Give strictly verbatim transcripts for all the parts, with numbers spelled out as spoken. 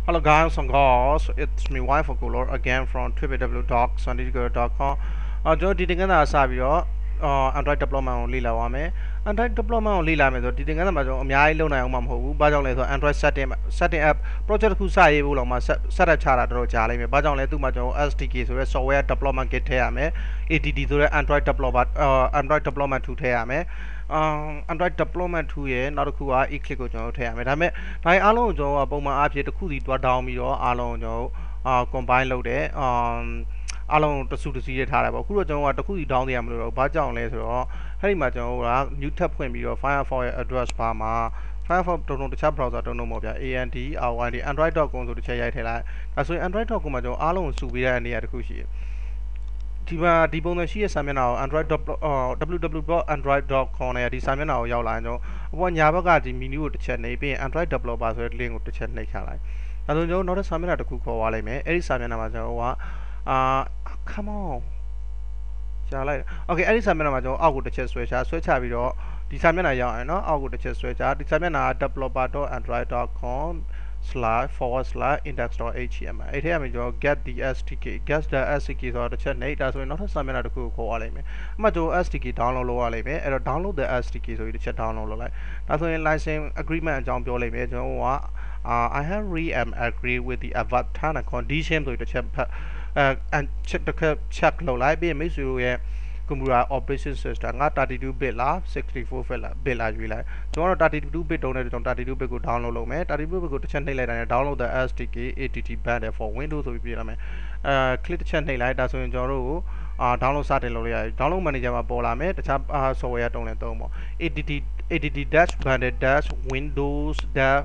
Hello guys and girls, it's me wife Color again from w w w dot sandigo dot com အော်ကျွန်တော်ဒီတင်ကန်းစာစပြီးတော့အော် Android deployment ကိုလေ့လာပါမယ် Android deployment ကိုလေ့လာမယ်ဆိုဒီတင်ကန်းစာမှာကျွန်တော်အများကြီးလုပ်နိုင်အောင်မှာမဟုတ်ဘူး။ဘာကြောင့်လဲဆိုတော့ Android setting setting app project တစ်ခုစရေးဖို့လောက်မှာ set up ချတာတော်တော်ကြာလိမ့်မယ်။ဘာကြောင့်လဲသူ့မှာကျွန်တော် S D K ဆိုတဲ့ software development kit ထည့်ရမယ် A T T ဆိုတဲ့ Android development Android development tool ထည့်ရမယ်။ Android deployment tool ရဲ့နောက်တစ်ခုက Eclipse ကိုကျွန်တော်ထည့်ရမယ်။ဒါပေမဲ့ဒါအားလုံးကိုကျွန်တော်ကပုံမှန်အားဖြင့်တစ်ခုစီတွား down ပြီးတော့အားလုံးကိုကျွန်တော်အာ combine လုပ်တယ်။အားလုံးတစုတစည်းရထားတယ်ပေါ့အခုတော့ကျွန်တော်ကတစ်ခုစီ down သေးရမလို့တော့ဘာကြောင့်လဲဆိုတော့အဲ့ဒီမှာကျွန်တော်က new tab ဖွင့်ပြီးတော့ Firefox ရဲ့ address bar မှာ Firefox တုံးတုံးတခြား browser တုံးတုံးပေါ့ဗျာ android android dot com ဆိုတစ်ချက်ရိုက်ထည့်လိုက်ဒါဆိုရင် android dot com မှာကျွန်တော်အားလုံးကိုစုပေးတဲ့အနေအတစ်ခုရှိတယ်ဒီမှာဒီပုံစံရှိတဲ့စာမျက်နှာကို android w w w dot android dot com နဲ့ဒီစာမျက်နှာကိုရောက်လာရင်ကျွန်တော်အပေါ်ညာဘက်ကဒီ menu ကိုတစ်ချက်နှိပ်ပြီး android developer ဆိုတဲ့ link ကိုတစ်ချက်နှိပ်ချလိုက်ဒါဆိုကျွန်တော်နောက်ထပ်စာမျက်နှာတစ်ခုခေါ်သွားလိုက်မယ်အဲ့ဒီစာမျက်နှာမှာကျွန်တော်ကအာ come on ရှာလိုက် okay အဲ့ဒီစာမျက်နှာမှာကျွန်တော်အောက်ကိုတစ်ချက်ဆွဲချဆွဲချပြီးတော့ဒီစာမျက်နှာရောက်ရင်เนาะအောက်ကိုတစ်ချက်ဆွဲချဒီစာမျက်နှာက developer dot android dot com slash forward slash index dot h t m l အဲ့ထဲမှာကျွန်တော် get the S D K get the S D K ဆိုတော့တစ်ချက်နှိပ်ဒါဆိုရင်နောက်ထပ်စာမျက်နှာတစ်ခုကိုခေါ်ရလိမ့်မယ်အမှကျွန်တော် S D K download လုပ်ရလိမ့်မယ်အဲ့တော့ download the S D K ဆိုပြီးတစ်ချက် download လုပ်လိုက်ဒါဆိုရင် license agreement အကြောင်းပြောလိမ့်မယ်ကျွန်တော်က I have read and agree with the above terms and conditions ဆိုပြီးတစ်ချက်အဲ check တစ်ချက် check လုပ်လိုက်ပြီးမိတ်ဆွေတို့ရဲ့computer operation system ငါ thirty-two bit လား sixty-four bit လား bit လားရွေးလိုက်ကျွန်တော်တို့ thirty-two bit တုံးတဲ့ကျွန်တော် thirty-two bit ကို download လုပ်မယ် thirty-two bit ကိုတစ်ချက်နှိပ်လိုက်တိုင်း download the S D K A T T bundle for Windows ဆိုပြီးပြလိုက်မယ်အဲ click တစ်ချက်နှိပ်လိုက်ဒါဆိုရင်ကျွန်တော်တို့ကိုအာ download စတင်လုပ်လို့ရတယ် download manager မှာပေါ်လာမယ်တခြား software တုံးလည်းတုံးပေါ့ A T T A T T dash bundle dash Windows dash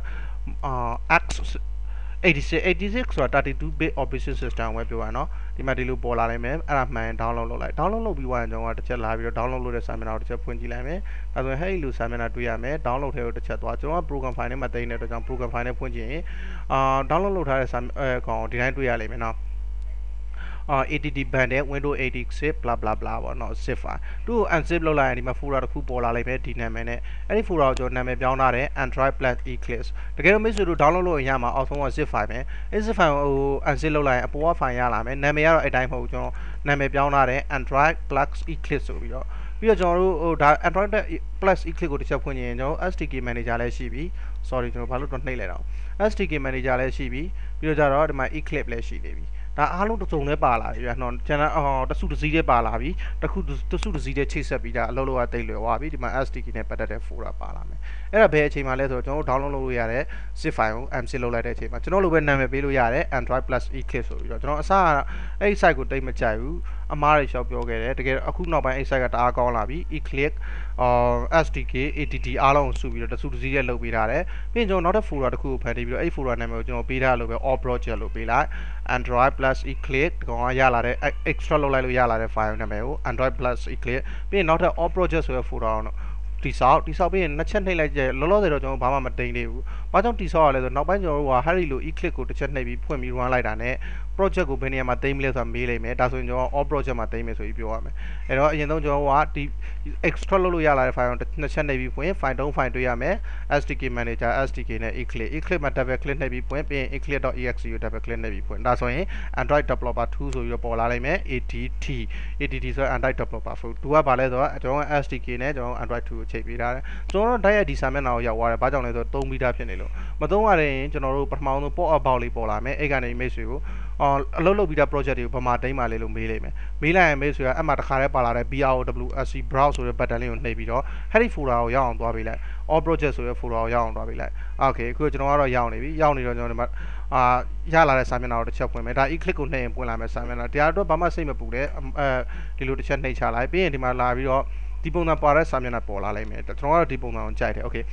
X eighty-six eighty-six ဆိုတာ thirty-two bit operation system ဝယ်ပြောရအောင်ဒီမှာဒီလိုပေါ်လာနိုင်မယ်အဲ့ဒါမှန် download လုပ်လိုက် download လုပ်ပြီးွားရင်ကျွန်တော်ကတစ်ချက်လာပြီးတော့ download လုပ်တဲ့စာမျက်နှာကိုတစ်ချက်ဖွင့်ကြည့်လိုက်မယ်ဒါဆိုရင်ဟဲ့လိုစာမျက်နှာတွေ့ရမယ် download ထဲကိုတစ်ချက်သွားကျွန်တော်က program file နဲ့မသိနေတဲ့အတွက်ကြောင့် program file နဲ့ဖွင့်ကြည့်ရင်အာ download လုပ်ထားတဲ့စာအဲကောင်ဒီတိုင်းတွေ့ရလိမ့်မယ်နော်အာ A T T bundle Windows eighty-six blah blah blah ပေါ့နော် zip file သူ့ကို unzip လုပ်လိုက်ရင်ဒီမှာ folder တစ်ခုပေါ်လာလိမ့်မယ်ဒီနာမည်နဲ့အဲ့ဒီ folder ကိုကျွန်တော်နာမည်ပြောင်းထားတယ် Android plus Eclipse တကယ်လို့မိတ်ဆွေတို့ download လုပ်ရင်ရမှာအောက်ဆုံးက zip file ပဲအဲ့ zip file ကို unzip လုပ်လိုက်ရင်အပေါ်က file ရလာမယ်နာမည်ကတော့အဲ့တိုင်းမဟုတ်ဘူးကျွန်တော်နာမည်ပြောင်းထားတယ် Android plus Eclipse ဆိုပြီးတော့ပြီးတော့ကျွန်တော်တို့ဟိုဒါ Android plus Eclipse ကိုတစ်ချက်ဖွင့်ရင်ကျွန်တော် S D K manager လည်းရှိပြီ sorry ကျွန်တော်ဘာလို့တော့နှိပ်လိုက်တော့ S D K manager လည်းရှိပြီပြီးတော့ကြတော့ဒီမှာ Eclipse လည်းရှိနေပြီဒါအားလုံးတစ်စုံနဲ့ပါလာပြီနော်ကျွန်တော်အော်တစုတစည်းနဲ့ပါလာပြီတစ်ခုတစုတစည်းနဲ့ချိတ်ဆက်ပြီးဒါအလုပ်လုပ်ရတိတ်လွယ်သွားပြီဒီမှာ S D K နဲ့ပတ်သက်တဲ့ folder ပါလာမယ်အဲ့ဒါဘယ်အချိန်မှလဲဆိုတော့ကျွန်တော် download လုပ်လို့ရတဲ့ zip file ကို unzip လုပ်လိုက်တဲ့အချိန်မှာကျွန်တော်လိုပဲနာမည်ပေးလို့ရတယ် Android plus Eclipse ဆိုပြီးတော့ကျွန်တော်အစကအဲ့ဒီ site ကိုတိတ်မကြိုက်ဘူးအမားတွေရှောက်ပြောခဲ့တယ်တကယ်အခုနောက်ပိုင်းအဲ့ site ကတအားကောင်းလာပြီ Eclipse အော် S D K A T T အားလုံးစုပြီးတော့တစုတစည်းနဲ့လုပ်ပေးထားတယ်ပြီးရင်ကျွန်တော်နောက်ထပ် folder တစ်ခုကိုဖန်တီးပြီးတော့အဲ့ folder နာမည်ကိုကျွန်တော်ပေးထားလို့ပဲ all project လို့ပေးလိုက် Android plus Eclipse ဒီကောင်ကရလာတဲ့ extra လုပ်လိုက်လို့ရလာတဲ့ file နာမည်ကို Android plus Eclipse ပြီးရင်နောက်ထပ် all project ဆိုတဲ့ folder ကိုတိဆောက်တိဆောက်ပြီးရင်နှစ်ချက်နှိပ်လိုက်ကြလောလောဆယ်တော့ကျွန်တော်ဘာမှမတင်သေးဘူး။ဘာကြောင့်တိဆောက်ရလဲဆိုတော့နောက်ပိုင်းကျွန်တော်တို့က Harry လို Eclipse ကိုတစ်ချက်နှိပ်ပြီးဖွင့်ပြီး run လိုက်တာနဲ့ project ကိုဘယ်နေရာမှာတင်မလဲဆိုတာမေးလိုက်မယ်။ဒါဆိုရင်ကျွန်တော် all project မှာတင်မယ်ဆိုပြီးပြောရမယ်။အဲ့တော့အရင်ဆုံးကျွန်တော်ကဒီ extra လုပ်လို့ရလာတဲ့ file ကိုနှစ်ချက်နှိပ်ပြီးဖွင့် file သုံး file တွေ့ရမယ်။ S D K manager S D K နဲ့ Eclipse Eclipse မှာ double click နှိပ်ပြီးဖွင့်ပြီးရင် eclipse dot E X E ကို double click နှိပ်ပြီးဖွင့်ဒါဆိုရင် Android developer two ဆိုပြီးတော့ပေါ်လာလိမ့်မယ် A T T A T T ဆိုတော့ Android developer two ကဘာလဲဆိုတော့ကျွန်တော် S D K နဲ့ကျွန်တော် Android two ကိုချိန်ပေးထားတယ်ကျွန်တော်တို့တိုက်ရိုက်ဒီစာမျက်နှာကိုရောက်သွားတယ်ဘာကြောင့်လဲဆိုတော့သုံးပြီးသားဖြစ်နေလို့မသုံးရရင်ကျွန်တော်တို့ပထမဆုံး pop up box လေးပေါ်လာမယ်အဲ့ကနေမိတ်ဆွေကိုအော်အလုပ်လုပ်ပြီးသား project တွေကိုဗမာတိုင်းမှာလေးလို့မေးလိုက်မယ်မေးလိုက်ရင်မိတ်ဆွေကအမှတခါတည်းပါလာတဲ့ B R O W S C browse ဆိုတဲ့ button လေးကိုနှိပ်ပြီးတော့အဲ့ဒီ folder ကိုရောက်အောင်သွားပေးလိုက် all project ဆိုတဲ့ folder ကိုရောက်အောင်သွားပေးလိုက် okay အခုကျွန်တော်ကတော့ရောက်နေပြီရောက်နေတော့ကျွန်တော်ဒီမှာအာရလာတဲ့စာမျက်နှာကိုတစ်ချက်ဖွင့်မယ်ဒါ e-click ကိုနှိပ်ရင်ပွင့်လာမယ်စာမျက်နှာတရားတော့ဘာမှစိတ်မပူတဲ့အဲဒီလိုတစ်ချက်နှိပ်ချလိုက်ပြီးရင်ဒီမှာလာပြီးတော့ဒီပုံစံပါတဲ့စာမျက်နှာပေါ်လာလိမ့်မယ်ကျွန်တော်ကတော့ဒီပုံစံကိုကြိုက်တယ် okay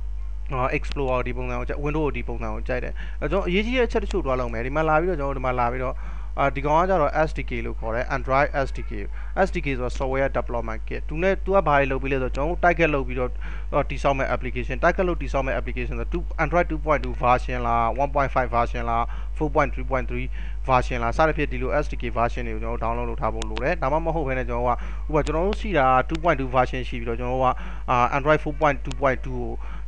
Explorer ဒီပုံစံကိုကြိုက် Windows ဒီပုံစံကိုကြိုက်တယ်အဲကျွန်တော်အရေးကြီးတဲ့အချက်တချို့တွားလုပ်မယ်ဒီမှာလာပြီးတော့ကျွန်တော်ဒီမှာလာပြီးတော့အာဒီကောင်ကကျတော့ S D K လို့ခေါ်တယ် Android S D K S D K ဆိုတော့ software development kit သူနဲ့ तू ကဘာတွေလုပ်ပြီးလဲဆိုတော့ကျွန်တော် target လုပ်ပြီးတော့တိစောက်မဲ့ application target လုပ်တိစောက်မဲ့ application ဆိုတော့ Android two point two version လား one point five version လား four point three point three version လားစသဖြင့်ဒီလို S D K version တွေကိုကျွန်တော် download လုပ်ထားဖို့လိုတယ်ဒါမှမဟုတ်ဘဲနဲ့ကျွန်တော်ကဥပမာကျွန်တော်တို့ရှိတာtwo point two version ရှိပြီးတော့ကျွန်တော်က Android four point two point two ကို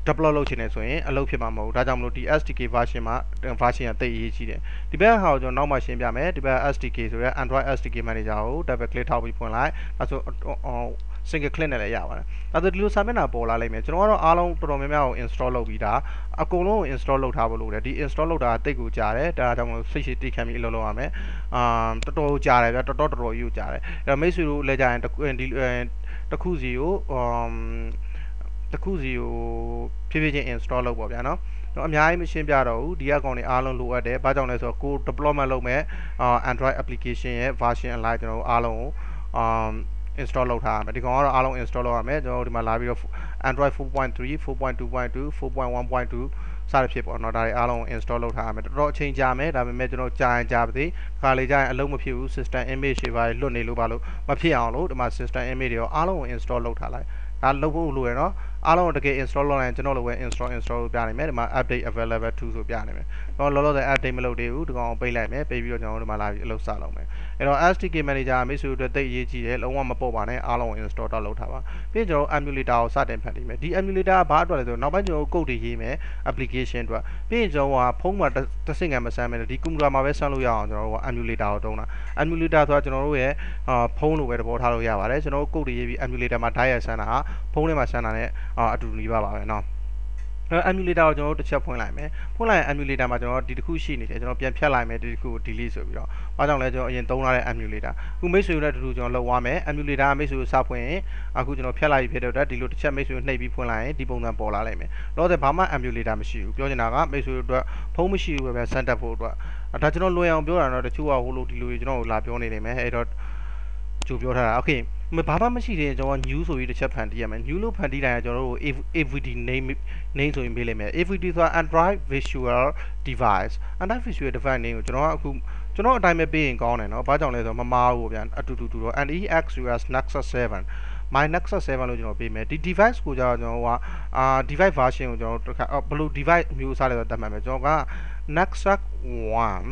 deploy လုပ်ချင်နေဆိုရင်အလုပ်ဖြစ်မှာမဟုတ်ဒါကြောင့်မလို့ဒီ S D K version မှာ version ကတိတ်အရေးကြီးတယ်ဒီဘက်ဟာကိုကျွန်တော်နောက်မှရှင်းပြမယ်ဒီဘက် S D K ဆိုရဲ Android S D K manager ကို double click ထောက်ပြီးဖွင့်လိုက်အဲဆို single click နဲ့လည်းရပါတယ်ဒါဆိုဒီလိုစာမျက်နှာပေါ်လာလိမ့်မယ်ကျွန်တော်ကတော့အားလုံးတော်တော်များများကို install လုပ်ပြီးတာအကုန်လုံးကို install လုပ်ထားဖို့လိုတယ်ဒီ install လုပ်တာတိတ်ကိုကြာတယ်ဒါကြောင့်မလို့စိတ်ရှိတိတ်ခံပြီးအလုပ်လုပ်ရမယ်အာတော်တော်ကြာတယ်ဗျတော်တော်တော်တော်ကြီးကိုကြာတယ်အဲ့တော့မိတ်ဆွေတို့လည်းကြာရင်ဒီတစ်ခုစီကိုအမ်တစ်ခုစီကိုဖြည်းဖြည်းချင်း install လုပ်ပေါ့ဗျာနော်တော့အများကြီးမရှင်းပြတော့ဘူးဒီအကောင်တွေအားလုံးလိုအပ်တယ်ဘာကြောင့်လဲဆိုတော့ကို deployment လုပ်မဲ့ Android application ရဲ့ version အလိုက်ကျွန်တော်တို့အားလုံးကို um install လုပ်ထားရမယ်ဒီကောင်ကတော့အားလုံး install လုပ်ရမယ်ကျွန်တော်တို့ဒီမှာလာပြီးတော့ Android four point three four point two point two four point one point two စသဖြင့်ပေါ့နော်ဒါတွေအားလုံး install လုပ်ထားရမယ်တော်တော်အချိန်ကြာမယ်ဒါပေမဲ့ကျွန်တော်ကြာရင်ကြာပါသေးခါလေကြာရင်အလုံးမဖြစ်ဘူး system image တွေပါလွတ်နေလို့ပါလို့မဖြစ်အောင်လို့ဒီမှာ system image တွေရောအားလုံးကို install လုပ်ထားလိုက်ဒါလုပ်ဖို့လိုရနော်အားလုံးတကယ် install လုပ်ရင်ကျွန်တော်လိုပဲ install install လုပ်ပြနိုင်မယ်ဒီမှာ update available to ဆိုပြနေမယ်တော့လောလောဆယ် update မလုပ်သေးဘူးဒီကောင်ပိတ်လိုက်မယ်ပိတ်ပြီးတော့ကျွန်တော်တို့ဒီမှာလာပြီးအလုပ်စလုပ်မယ်အဲ့တော့ S D K manager မိတ်ဆွေတို့တိတ်အရေးကြီးတယ်လုံးဝမပေါ့ပါနဲ့အားလုံး install တော့လုပ်ထားပါပြီးကျွန်တော် emulator ကိုစတင်ဖန်တီးမယ်ဒီ emulator ကဘာအတွက်လဲဆိုတော့နောက်ပိုင်းကျွန်တော် code တွေရေးမယ် application အတွက်ပြီးရင်ကျွန်တော်ကဖုန်းမှာတစ်စင်ကမဆမ်းမယ်ဒီ computer မှာပဲဆမ်းလို့ရအောင်ကျွန်တော်တို့က emulator ကိုတုံးတာ emulator ဆိုတာကျွန်တော်တို့ရဲ့ဖုန်းလိုပဲသဘောထားလို့ရပါတယ်ကျွန်တော်တို့ code တွေရေးပြီး emulator မှာ direct ဆမ်းတာဟာဖုန်းထဲမှာဆမ်းတာနဲ့အတူတူနေပါပါပဲเนาะအဲ emulator ကိုကျွန်တော်တို့တစ်ချက်ဖွင့်လိုက်မယ်ဖွင့်လိုက်ရင် emulator မှာကျွန်တော်ဒီတစ်ခုရှိနေတယ်ကျွန်တော်ပြန်ဖြတ်လိုက်မယ်ဒီတစ်ခုကို delete ဆိုပြီးတော့ဘာကြောင့်လဲကျွန်တော်အရင်သုံးထားတဲ့ emulator အခုမိတ်ဆွေတို့လည်းတူတူကျွန်တော်လုပ်သွားမယ် emulator ကမိတ်ဆွေကိုစဖွင့်ရင်အခုကျွန်တော်ဖြတ်လိုက်ပြီးဖြစ်တဲ့အတွက်ဒီလိုတစ်ချက်မိတ်ဆွေကိုနှိပ်ပြီးဖွင့်လိုက်ရင်ဒီပုံစံပေါ်လာလိမ့်မယ်လောဆယ်ဘာမှ emulator မရှိဘူးပြောချင်တာကမိတ်ဆွေတို့အတွက်ဖုန်းမရှိဘူးပဲစမ်းတက်ဖို့အတွက်ဒါကျွန်တော်လွယ်အောင်ပြောတာတော့တချို့ကဟိုလိုဒီလိုကျွန်တော်လာပြောနေနေမယ်အဲ့တော့ကျူပြောထားတာ okay ဘာမှမရှိသေးရင်ကျွန်တော် new ဆိုပြီးတစ်ချက်ဖန်တီးရမယ် new လို့ဖန်တီးတိုင်းကျွန်တော်တို့ A V D name name ဆိုရင်ပေးလိုက်မယ် A V D ဆိုတာ Android Visual Device Android Visual Device name ကိုကျွန်တော်ကအခုကျွန်တော်အတိုင်းပဲပေးရင်ကောင်းတယ်เนาะဘာကြောင့်လဲဆိုတော့မမားဘူးဗျာအတူတူတူတော့ N E X U S Nexus seven my Nexus seven လို့ကျွန်တော်ပေးမယ်ဒီ device ကိုကြာကျွန်တော်ကအာ device version ကိုကျွန်တော်ဘယ်လို device မျိုးစားလဲဆိုတော့တတ်မှတ်မယ်ကျွန်တော်က Nexus one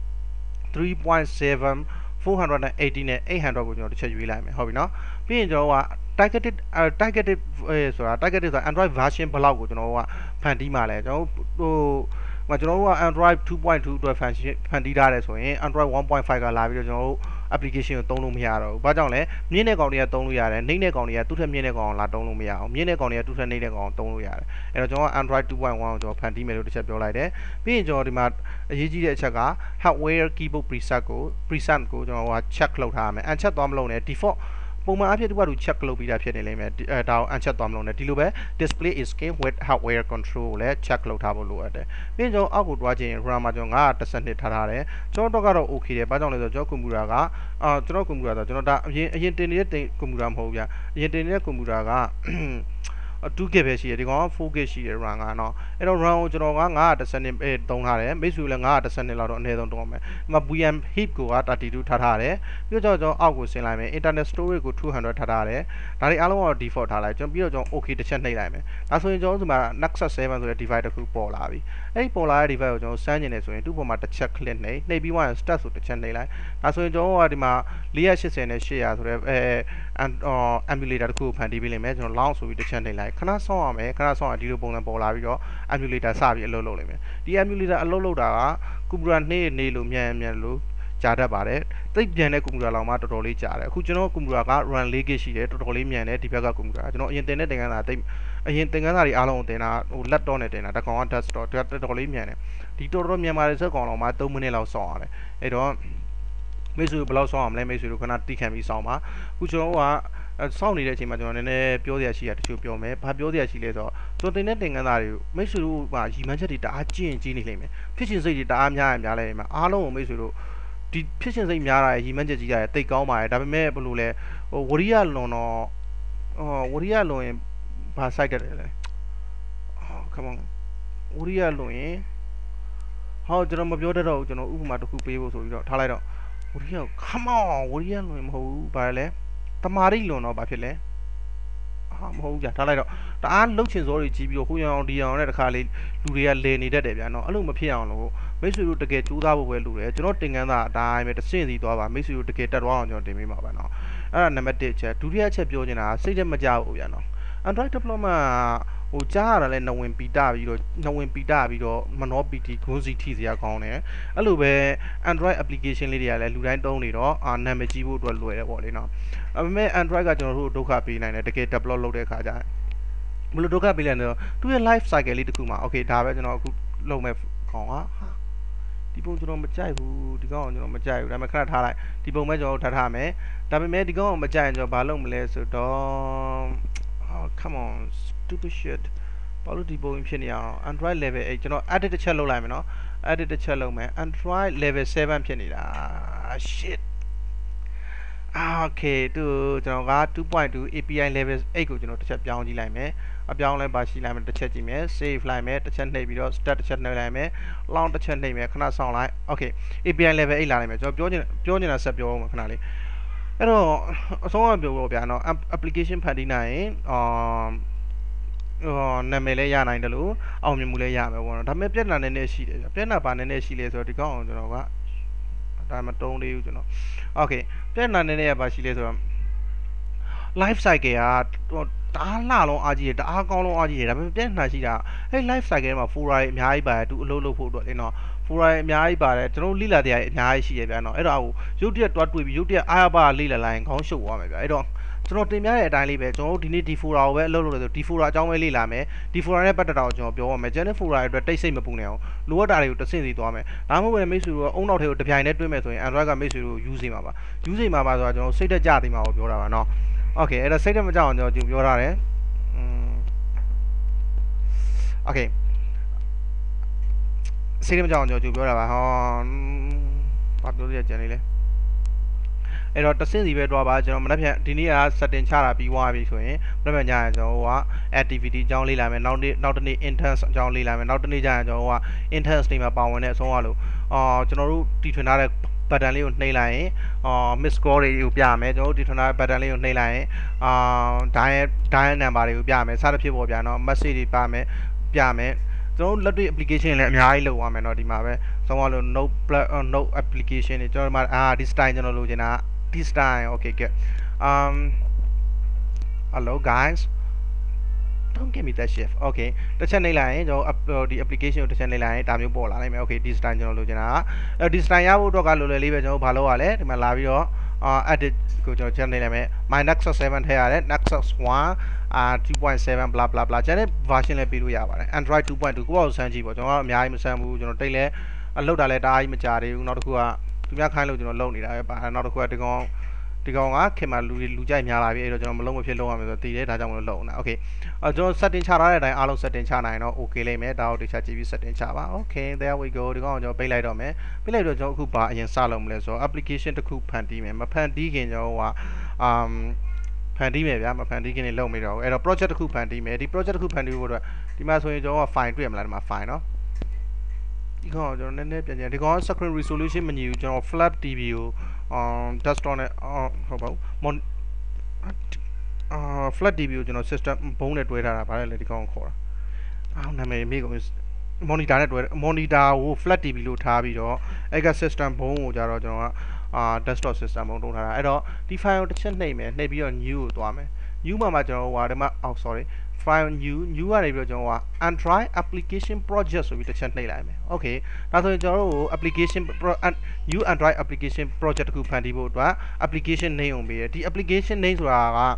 three point seven four eighty နဲ့eight hundredကိုကျွန်တော်တစ်ချက်ရွေးလိုက်မယ်ဟုတ်ပြီနော်ပြီးရင်ကျွန်တော်က targeted targeted ဆိုတာ targeted ဆိုတာ Android version ဘယ်လောက်ကိုကျွန်တော်ကဖန်တီးမှာလဲကျွန်တော်ဟိုမကျွန်တော်တို့က Android two point two အတွက် function ဖန်တီးထားတယ်ဆိုရင် Android one point five ကလာပြီးတော့ကျွန်တော်တို့ application ကိုသုံးလို့မရတော့ဘူး။ဘာကြောင့်လဲ။မြင့်တဲ့ကောင်တွေကသုံးလို့ရတယ်။နှိမ့်တဲ့ကောင်တွေကသူ့ထက်မြင့်တဲ့ကောင်လာသုံးလို့မရအောင်။မြင့်တဲ့ကောင်တွေကသူ့ထက်နှိမ့်တဲ့ကောင်သုံးလို့ရတယ်။အဲ့တော့ကျွန်တော်က Android two point one ကိုကျွန်တော်ဖန်တီးမယ်လို့တစ်ချက်ပြောလိုက်တယ်။ပြီးရင်ကျွန်တော်ဒီမှာအရေးကြီးတဲ့အချက်က hardware keyboard preset ကို preset ကိုကျွန်တော်က check လုပ်ထားရမယ်။ uncheck သွားမလုပ်နဲ့ defaultပုံမှန်အဖြစ်တူတူ check လုပ်ပြီးတာဖြစ်နေလိမ့်မယ်အဲဒါကို uncheck သွားမလို့ねဒီလိုပဲ display is game with hardware control ကိုလည်း check လုပ်ထားဖို့လိုအပ်တယ်ပြီးရင်ကျွန်တော်အောက်ကိုတွားခြင်း RAM မှာကျွန်တော်nine one twoထားထားတယ်ကျွန်တော်တော့ကတော့ okay တယ်ဘာကြောင့်လဲဆိုတော့ကျွန်တော်ကွန်ပျူတာကအာကျွန်တော်ကွန်ပျူတာဆိုကျွန်တော်ဒါအရင်အရင်တင်နေတဲ့ကွန်ပျူတာမဟုတ်ဘူးဗျအရင်တင်နေတဲ့ကွန်ပျူတာကtwo G ပဲရှိတယ်ဒီကောင်ကfour G ရှိတယ် RAM ကเนาะအဲ့တော့ RAM ကိုကျွန်တော်ကnine one twoအဲသုံးထားတယ်မိတ်ဆွေလည်းnine one twoလောက်တော့အနည်းဆုံးသုံးမယ်ဒီမှာ V M heap ကိုကthirty-twoထားထားတယ်ပြီးတော့ကျွန်တော်အောက်ကိုဆင်းလိုက်မယ် internet storage ကိုtwo hundredထားထားတယ်ဒါတွေအားလုံးက default ထားလိုက်ကျွန်တော်ပြီးတော့ကျွန်တော် okay တစ်ချက်နှိပ်လိုက်မယ်ဒါဆိုရင်ကျွန်တော်ဒီမှာ Nexus seven ဆိုတဲ့ device တစ်ခုပေါ်လာပြီအဲ့ဒီပေါ်လာတဲ့ device ကိုကျွန်တော်စမ်းကျင်နေဆိုရင်သူ့ပေါ်မှာတစ်ချက် click နှိပ်နှိပ်ပြီးသွားရင် start ဆိုတစ်ချက်နှိပ်လိုက်ဒါဆိုရင်ကျွန်တော်ကဒီမှာfour eightyနဲ့eight hundredဆိုတဲ့အဲ emulator တစ်ခုကိုဖန်တီးပေးလိမ့်မယ်ကျွန်တော် launch ဆိုပြီးတစ်ချက်နှိပ်လိုက်ခဏဆောင်းရမယ်ခဏဆောင်းရင်ဒီလိုပုံစံပေါ်လာပြီးတော့ emulator စပြီးအလုပ်လုပ်လိမ့်မယ်ဒီ emulator အလုပ်လုပ်တာကကွန်ပျူတာနှိပ်နေလို့မြန်မြန်လို့ကြာတတ်ပါတယ်တိတ်ပြန်တဲ့ကွန်ပျူတာလောက်မှတော်တော်လေးကြာတယ်အခုကျွန်တော်ကွန်ပျူတာက RAM four G ရှိတယ်တော်တော်လေးမြန်တယ်ဒီဘက်ကကွန်ပျူတာကျွန်တော်အရင်တင်တဲ့သင်ခန်းစာတိတ်အရင်သင်ခန်းစာတွေအားလုံးကိုတင်တာဟို laptop နဲ့တင်တာတကောင်က desktop တော်တော်လေးမြန်တယ်ဒီတော်တော်မြန်ပါတယ်စက်ကောင်လောက်မှthreeမိနစ်လောက်စောင့်ရတယ်အဲ့တော့မိတ်ဆွေဘယ်လောက်စောင့်အောင်လဲမိတ်ဆွေတို့ခဏတိခံပြီးစောင့်ပါအခုကျွန်တော်ကစောင့်နေတဲ့အချိန်မှာကျွန်တော်နည်းနည်းပြောစရာရှိတာတချို့ပြောမယ်ဘာပြောစရာရှိလဲဆိုတော့ကျွန်တော်တင်တဲ့သင်ခန်းစာတွေကိုမိတ်ဆွေတို့ကရီမန်းချက်တွေတအားကျင့်ကျင်းနေလိမ့်မယ်ဖြစ်ရှင်စိတ်တွေတအားများရများလဲမှာအားလုံးကိုမိတ်ဆွေတို့ဒီဖြစ်ရှင်စိတ်များတာရီမန်းချက်ကြီးတာတိတ်ကောင်းပါတယ်ဒါပေမဲ့ဘယ်လိုလဲဟိုဝရိယလွန်တော့အော်ဝရိယလွန်ရင်ဘာ site တက်တယ်လဲအော် come on ဝရိယလွန်ရင်ဟောကျွန်တော်မပြောတတ်တော့ဘူးကျွန်တော်ဥပမာတစ်ခုပေးဖို့ဆိုပြီးတော့ထားလိုက်တော့ဝရိယ come on ဝရိယလွန်မဟုတ်ဘူးဘာလဲတမာရီလွန်တော့ဘာဖြစ်လဲဟာမဟုတ်ဘူးကြာထားလိုက်တော့တအားလှုပ်ချင်စောတွေကြီးပြီးတော့ဟိုရအောင်ဒီအောင်နဲ့တခါလေးလူတွေကလဲနေတတ်တယ်ဗျာနော်အဲ့လိုမဖြစ်အောင်လို့မိတ်ဆွေတို့တကယ်ကြိုးစားဖို့ပဲလုပ်တယ်ကျွန်တော်တင်ကန်းသားအတိုင်းပဲတစ်စင့်စီသွားပါမိတ်ဆွေတို့တကယ်တက်သွားအောင်ကျွန်တော်တင်ပေးမှာပါနော်အဲ့ဒါနံပါတ်oneချက်ဒုတိယချက်ပြောချင်တာစိတ်ထဲမကြောက်ဘူးဗျာနော် Android development ဟိဟိုကြားရတာလဲနဝင်ပီတာပြီးတော့နဝင်ပီတာပြီးတော့မနောပီတီဂွန်းစီထိစရာကောင်းတယ်အဲ့လိုပဲ Android application လေးတွေကလည်းလူတိုင်းသုံးနေတော့အာနာမည်ကြီးဖို့အတွက်လွယ်တယ်ပေါ့လေနော်ဒါပေမဲ့ Android ကကျွန်တော်တို့ဒုက္ခပေးနိုင်တယ်တကယ် develop လုပ်တဲ့အခါကျရင်ဘယ်လိုဒုက္ခပေးလဲဆိုတော့သူရဲ့ life cycle လေးတစ်ခုမှာ okay ဒါပဲကျွန်တော်အခုလုပ်မဲ့ခေါင်းဟာဒီပုံကျွန်တော်မကြိုက်ဘူးဒီကောင်ကျွန်တော်မကြိုက်ဘူးဒါပေမဲ့ခဏထားလိုက်ဒီပုံမဲ့ကျွန်တော်ထားထားမယ်ဒါပေမဲ့ဒီကောင်မကြိုက်ရင်ကျွန်တော်ဘာလုပ်မလဲဆိုတော့ oh come on stupid shit ဘာလို့ဒီပုံဖြစ်နေအောင် Android level eightကျွန်တော် edit တစ်ချက်လုပ်လိုက်မယ်နော် edit တစ်ချက်လုပ်မယ် Android level seven ဖြစ်နေတာ shit okay သူကျွန်တော်က two point two A P I level eightကိုကျွန်တော်တစ်ချက်ပြောင်းကြည့်လိုက်မယ်အပြောင်းလဲပါရှိလိုက်မယ်တစ်ချက်ကြည့်မယ် save လိုက်မယ်တစ်ချက်နှိပ်ပြီးတော့ start တစ်ချက်နှိပ်လိုက်မယ် long တစ်ချက်နှိပ်မယ်ခဏဆောင်လိုက် okay A P I level eightလာလိုက်မယ်ကျွန်တော်ပြောချင်ပြောချင်တာဆက်ပြောအောင်ခဏလေးအဲ့တော့အဆုံးအပြောပြောဗျာနော် application ဖန်တီးနိုင်ရင်အာအော်နာမည်လည်းရနိုင်တယ်လို့အောင်မြင်မှုလည်းရမယ်ပေါ့နော်ဒါပေမဲ့ပြဿနာနည်းနည်းရှိတယ်ပြဿနာပါနည်းနည်းရှိလဲဆိုတော့ဒီကောင်ကျွန်တော်ကဒါမှမတုံးသေးဘူးကျွန်တော် okay ပြဿနာနည်းနည်းရပါရှိလဲဆိုတော့ life cycle ကတအားလှလုံးအားကြီးတယ်တအားကောင်းလုံးအားကြီးတယ်ဒါပေမဲ့ပြဿနာရှိတာအဲ့ life cycle မှာ fora အများကြီးပါတယ်သူအလုပ်လုပ်ဖို့အတွက်လေနော် fora အများကြီးပါတယ်ကျွန်တော်လိလာတရားအများကြီးရှိရဗျာနော်အဲ့တော့ရုပ်တရက်တွားတွေ့ပြီးရုပ်တရက်အားပါလိလာလိုက်ရင်ခေါင်းရှုပ်သွားမယ်ဗျာအဲ့တော့ကျွန်တော်တင်ပြတဲ့အတိုင်းလေးပဲကျွန်တော်တို့ဒီနေ့ဒီ fora ကိုပဲအလုပ်လုပ်လို့ဆိုဒီ fora အကြောင်းပဲလေ့လာမယ်ဒီ fora နဲ့ပတ်သက်တာကိုကျွန်တော်ပြောရမယ် general fora တွေအတွက်တိတ်ဆိတ်မပူနေအောင်လိုအပ်တာတွေကိုတစ်ဆင့်စီသွားမယ်ဒါမှမဟုတ်မိတ်ဆွေတို့အုံနောက်ထဲကိုတပြိုင်တည်းတွင်းမယ်ဆိုရင် Android ကမိတ်ဆွေတို့ use မှာပါ use မှာပါဆိုတာကျွန်တော်စိတ်သက်ကြသိမှာကိုပြောတာပါနော် okay အဲ့တော့စိတ်သက်မကြအောင်ကျွန်တော်ပြောထားတယ်อืม okay စိတ်သက်မကြအောင်ကျွန်တော်ပြောတာပါဟောဘာပြောရကြံနေလဲအဲ့တော့တဆင့်စီပဲတွားပါကျွန်တော်မနေ့ပြန်ဒီနေ့က setting ချတာပြီးသွားပြီဆိုရင်မနေ့ပြန်ညရင်ကျွန်တော်က activity အကြောင်းလေ့လာမယ်နောက်နေ့နောက်တနေ့ intense အကြောင်းလေ့လာမယ်နောက်တနေ့ကျရင်ကျွန်တော်က intense တွေမှာပါဝင်တဲ့အဆုံးအလို့အော်ကျွန်တော်တို့တီထွင်ထားတဲ့ pattern လေးကိုနှိပ်လိုက်ရင်အော် miss score တွေကိုပြမယ်ကျွန်တော်တို့တီထွင်ထားတဲ့ pattern လေးကိုနှိပ်လိုက်ရင်အာ dial dial number တွေကိုပြမယ်စသဖြင့်ပေါ့ဗျာနော် message တွေပါမယ်ပြမယ်ကျွန်တော်လက်တွေ့ application လည်းအများကြီးလုပ်ရမယ်เนาะဒီမှာပဲဆုံးအောင်လို့ note note application တွေကျွန်တော်ဒီမှာအာဒီ style ကျွန်တော်လိုချင်တာthis time okay good um hello guys don't give me that shift okay တစ်ချက်နှိပ်လိုက်ရင်ကျွန်တော်ဒီ application ကိုတစ်ချက်နှိပ်လိုက်ရင်ဒါမျိုးပေါ်လာနိုင်မယ် okay this time ကျွန်တော်လိုချင်တာအဲဒီ style ရဖို့တော့ကလိုလွယ်လေးပဲကျွန်တော်ဘာလုပ်ရလဲဒီမှာလာပြီးတော့အာ edit ကိုကျွန်တော်ချက်နှိပ်လိုက်မယ် my nexus seven ထည့်ရတယ် nexus one အာ two point seven blah blah blah ကျန်တဲ့ version လည်းပေးလို့ရပါတယ် android two point two ကိုယ့်ဘာကိုစမ်းကြည့်ပေါ့ကျွန်တော်ကအများကြီးမစမ်းဘူးကျွန်တော်တိတ်လဲအလုပ်တာလဲတအားကြီးမကြသေးဘူးနောက်တစ်ခုကသူများခိုင်းလို့ကျွန်တော်လုပ်နေတာပဲပါနောက်တစ်ခုကဒီကောင်ဒီကောင်ကခင်မှာလူလူကြိုက်များလာပြီအဲ့တော့ကျွန်တော်မလုံးမဖြစ်လုံးရမယ်ဆိုတော့တည်တယ်ဒါကြောင့်မလို့လုံးနေတာ okay အဲကျွန်တော် setting ချထားတဲ့အတိုင်းအားလုံး setting ချနိုင်တော့ okay လိမ့်မယ်ဒါကိုတခြားကြည့်ပြီး setting ချပါ okay there we go ဒီကောင်ကိုကျွန်တော်ပိတ်လိုက်တော့မယ်ပိတ်လိုက်တော့ကျွန်တော်အခုဘာအရင်စလုပ်မလဲဆိုတော့ application တစ်ခုဖန်တီးမယ်မဖန်တီးခင်ကျွန်တော်က um ဖန်တီးမယ်ဗျာမဖန်တီးခင်နေလုပ်မိတော့အဲ့တော့ project တစ်ခုဖန်တီးမယ်ဒီ project တစ်ခုဖန်တီးဖို့အတွက်ဒီမှာဆိုရင်ကျွန်တော်က file တွေ့ရမလားဒီမှာ file เนาะဒီကောင်ကျွန်တော်နည်းနည်းပြန်ပြန်ဒီကောင် screen resolution မညီဘူးကျွန်တော် flat tv ကို um desktop နဲ့ဟုတ်ပါဘူးအာ flat tv ကိုကျွန်တော် system ဘုံနဲ့တွဲထားတာဗါလဲဒီကောင်ခေါ်တာအော်နာမည်မိကုန် monitor နဲ့တွဲ monitor ကို flat tv လို့ထားပြီးတော့အဲ့က system ဘုံကိုကြတော့ကျွန်တော်ကအာ desktop system ဘုံတုံးထားတာအဲ့တော့ဒီ file ကိုတစ်ချက်နှိပ်မယ်နှိပ်ပြီးတော့ new ကိုသွားမယ် new မှာမှာကျွန်တော်ဟိုဟာဒီမှာအော် sorry file new new ကနေပြီးတော့ကျွန်တော်က Android application project ဆိုပြီးတစ်ချက်နှိပ်လိုက်မယ် okay ဒါဆိုရင်ကျွန်တော်တို့ application new Android application project တခုဖန်တီးဖို့အတွက် application name ကိုပေးတယ်ဒီ application name ဆိုတာကအာ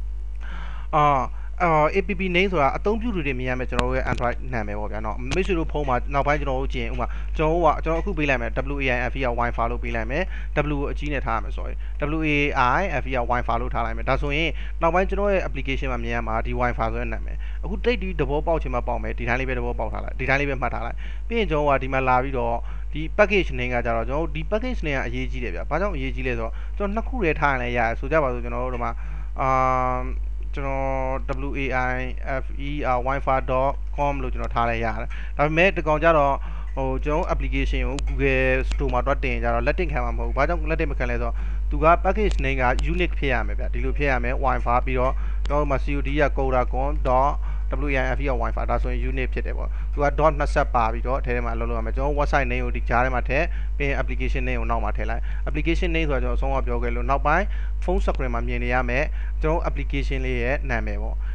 အာ app name ဆိုတာအသုံးပြုသူတွေမြင်ရမယ်ကျွန်တော်တို့ရဲ့ Android နာမည်ပေါ့ဗျာเนาะမိတ်ဆွေတို့ဖုန်းမှာနောက်ပိုင်းကျွန်တော်တို့ကြည့်ရင်ဥပမာကျွန်တော်တို့ကကျွန်တော်အခုပေးလိုက်မယ် WAIF က Wi-Fi လို့ပေးလိုက်မယ် W ကိုအကြီးနဲ့ထားရမယ် sorry WAIF က Wi-Fi လို့ထားလိုက်မယ်ဒါဆိုရင်နောက်ပိုင်းကျွန်တော်ရဲ့ application မှာမြင်ရမှာဒီ Wi-Fi ဆိုတဲ့နာမည်အခုတိတ်ဒီသဘောပေါက်ချင်မှပေါက်မယ်ဒီတိုင်းလေးပဲသဘောပေါက်ထားလိုက်ဒီတိုင်းလေးပဲမှတ်ထားလိုက်ပြီးရင်ကျွန်တော်ကဒီမှာလာပြီးတော့ဒီ package name ကကြတော့ကျွန်တော်တို့ဒီ package name ကအရေးကြီးတယ်ဗျာဘာကြောင့်အရေးကြီးလဲဆိုတော့ကျွန်တော်နှစ်ခုတည်းထားရင်လည်းရတယ်ဆိုကြပါစို့ကျွန်တော်တို့ဒီမှာအာကျွန်တော် WAIF wifi dot com လို့ကျွန်တော်ထားလိုက်ရတယ်ဒါပေမဲ့ဒီကောင်ကြတော့ဟိုကျွန်တော် application ကို Google Store မှာတွားတင်ကြတော့လက်တင်ခံမှာမဟုတ်ဘူးဘာကြောင့်လက်တင်မခံလဲဆိုတော့သူက package name က unique ဖြစ်ရမယ်ဗျဒီလိုဖြစ်ရမယ် wifi ပြီးတော့ကျွန်တော်မှာ cod က coda.com WAIF က wifi ဒါဆိုရင် unit ဖြစ်တယ်ပေါ့သူက dot နှစ်ဆက်ပါပြီးတော့အထဲထဲမှာအလုပ်လုပ်ရမယ်ကျွန်တော် website name ကိုဒီကြားထဲမှာထည့်ပြီးရင် application name ကိုနောက်မှာထည့်လိုက် application name ဆိုတော့ကျွန်တော်အဆုံးအပြောခဲ့လို့နောက်ပိုင်း phone screen မှာမြင်နေရမယ်ကျွန်တော် application လေးရဲ့နာမည်ပေါ့ဒီ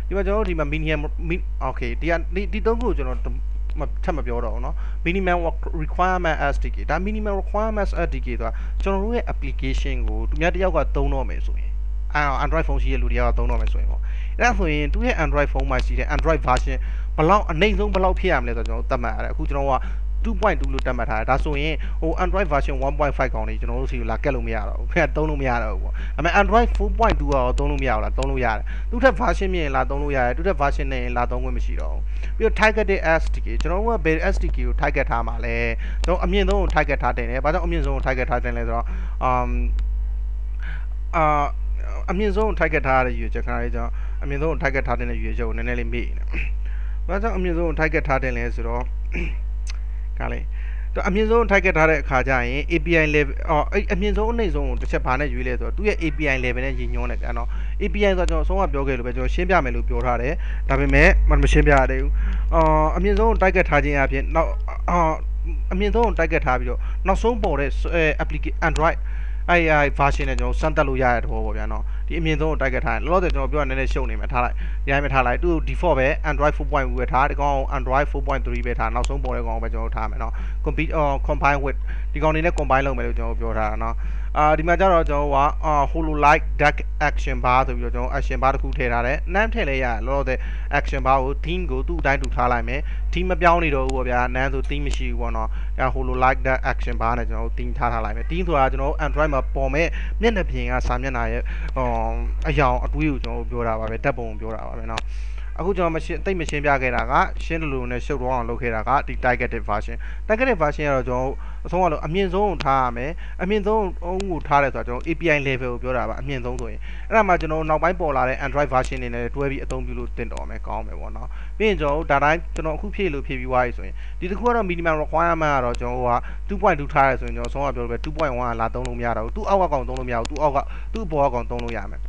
ဒီမှာကျွန်တော်တို့ဒီမှာ minimum okay ဒီဒီသုံးခုကျွန်တော်ထပ်မပြောတော့ဘူးเนาะ minimum requirement เอส ดี เค ဒါ minimum requirements เอส ดี เค ဆိုတာကျွန်တော်တို့ရဲ့ application ကိုသူများတစ်ယောက်ကသုံးတော့မယ်ဆိုရင်အဲ Android phone ရှိတဲ့လူတွေကသုံးတော့မယ်ဆိုရင်ပေါ့အဲ့ဒါဆိုရင်သူရဲ့ Android phone မှာရှိတဲ့ Android version ဘလောက်အနိမ့်ဆုံးဘလောက်ဖြစ်ရမလဲဆိုတော့ကျွန်တော်သတ်မှတ်ရတယ်အခုကျွန်တော်ကtwo point two လို့တတ်မှတ်ထားတယ်ဒါဆိုရင်ဟို Android version one point five ကောင်လေးကျွန်တော်တို့စီကိုလာကက်လို့မရတော့ဘူးခင်ဗျသုံးလို့မရတော့ဘူးပေါ့ဒါပေမဲ့ Android four point two ကတော့သုံးလို့မရဘူးလားသုံးလို့ရတယ်သူ့ထက် version မြင့်ရင်လာသုံးလို့ရတယ်သူ့ထက် version နဲ့ရင်လာသုံးခွင့်မရှိတော့ဘူးပြီးတော့ targeted เอส ดี เค ကျွန်တော်တို့ကဘယ် เอส ดี เค ကို target ထားမှာလဲကျွန်တော်အမြင့်ဆုံးကို target ထားတင်တယ်ဘာကြောင့်အမြင့်ဆုံးကို target ထားတင်လဲဆိုတော့ um အာအမြင့်ဆုံး target ထားရတဲ့ရွေးချက်ခါလေးကျွန်တော်အမြင့်ဆုံး target ထားတဲ့ရွေးချက်ကိုနည်းနည်းလေးမေ့နေဘာကြောင့်အမြင့်ဆုံး target ထားတင်လဲဆိုတော့ခါလေးတော့အမြင့်ဆုံး target ထားတဲ့အခါကျရင် A P I level အော်အဲ့အမြင့်ဆုံးအနှိမ့်ဆုံးကိုတစ်ချက်ဘာနဲ့ရွေးလဲဆိုတော့သူ့ရဲ့ A P I level နဲ့ညီညွှန်းတယ်ဗျာနော် A P I ဆိုတော့ကျွန်တော်အဆုံးကပြောခဲ့လို့ပဲကျွန်တော်ရှင်းပြမယ်လို့ပြောထားတယ်ဒါပေမဲ့မရှင်းပြရသေးဘူးအော်အမြင့်ဆုံး target ထားခြင်းအပြင်နောက်အော်အမြင့်ဆုံး target ထားပြီးတော့နောက်ဆုံးပေါ်တဲ့ application Androidအဲ့အဲ့ version နဲ့ကျွန်တော်စမ်းသပ်လို့ရတဲ့သဘောပေါ့ဗျာနော်ဒီအမြင့်ဆုံးကို target ထားရင်လောလောဆယ်ကျွန်တော်ပြောရနည်းနည်းရှုပ်နေမှာထားလိုက်ရိုင်းမထားလိုက်သူ default ပဲ Android four point one ပဲထားဒီကောင် Android four point three ပဲထားနောက်ဆုံးပေါ်တဲ့ကောင်ပဲကျွန်တော်ထားမယ်နော် compete combine with ဒီကောင်နေနဲ့ combine လုပ်မယ်လို့ကျွန်တော်ပြောထားတာနော်အာဒီမှာကျတော့ကျွန်တော်က hololite duck action bar ဆိုပြီးတော့ကျွန်တော် action bar တစ်ခုထည့်ထားတယ်နမ်းထည့်လဲရတယ်လောလောဆယ် action bar ကို theme ကိုသူ့အတိုင်းတူထားလိုက်မယ် theme မပြောင်းနေတော့ဘူးပေါ့ဗျာနမ်းဆို theme မရှိဘူးပေါ့နော်ဒါ hololite duck action bar နဲ့ကျွန်တော် theme ထားထားလိုက်မယ် theme ဆိုတာကျွန်တော် Android မှာပေါ်မဲ့မျက်နှာပြင်ကစာမျက်နှာရဲ့ဟိုအယောင်အတွေးကိုကျွန်တော်ပြောတာပါပဲဓာတ်ပုံကိုပြောတာပါပဲเนาะအခုကျွန်တော်မရှင်းတိတ်မရှင်းပြခဲ့တာကရှင်းလို့နဲ့ရှုပ်တော့အောင်လုပ်ခဲ့တာကဒီ targeted version targeted version ကတော့ကျွန်တော်အဆုံးကတော့အမြင့်ဆုံးကိုထားရမယ်အမြင့်ဆုံးကိုထားရဲဆိုတော့ကျွန်တော် A P I level ကိုပြောတာပါအမြင့်ဆုံးဆိုရင်အဲ့ဒါမှကျွန်တော်နောက်ပိုင်းပေါ်လာတဲ့ Android version တွေနဲ့တွဲပြီးအသုံးပြုလို့တင်တော်မယ်ကောင်းမယ်ပေါ့နော်ပြီးရင်ကျွန်တော်ဒါတိုင်းကျွန်တော်အခုဖြည့်လို့ဖြည့်ပြီးသွားပြီဆိုရင်ဒီတစ်ခုကတော့ minimum requirement ကတော့ကျွန်တော်ကtwo point two ထားရဲဆိုရင်ကျွန်တော်ဆုံးကပြောလို့ပဲtwo point one ကလာသုံးလို့မရတော့ဘူးသူ့အောက်ကကောင်သုံးလို့မရဘူးသူ့အောက်ကသူ့အပေါ်ကကောင်သုံးလို့ရမယ်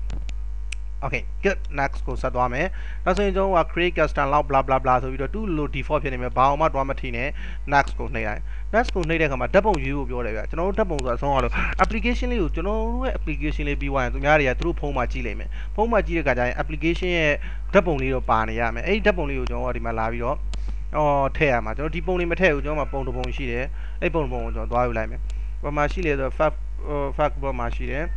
Okay good next ကိုဆက်သွားမယ်ဒါဆိုရင်ကျွန်တော်က create custom လောက် blah blah blah ဆိုပြီးတော့သူ့လို default ဖြစ်နေမယ်ဘာအောင်မှတွားမထိနဲ့ next ကိုနှိပ်လိုက် next ကိုနှိပ်တဲ့အခါမှာဓာတ်ပုံယူကိုပြောတယ်ဗျကျွန်တော်တို့ဓာတ်ပုံဆိုအဆုံးအောင်လို့ application လေးကိုကျွန်တော်တို့ရဲ့ application လေးပြီးသွားရင်သူများတွေကသူတို့ဖုန်းမှာကြည့်လိမ့်မယ်ဖုန်းမှာကြည့်တဲ့အခါကျရင် application ရဲ့ဓာတ်ပုံလေးတော့ပါနေရမယ်အဲ့ဒီဓာတ်ပုံလေးကိုကျွန်တော်ကဒီမှာလာပြီးတော့အော်ထည့်ရမှာကျွန်တော်ဒီပုံလေးမထည့်ဘူးကျွန်တော်မှာပုံတစ်ပုံရှိတယ်အဲ့ပုံတစ်ပုံကိုကျွန်တော်သွားယူလိုက်မယ်ဘာမှရှိလဲဆိုတော့ fact fact ဘောမှာရှိတယ်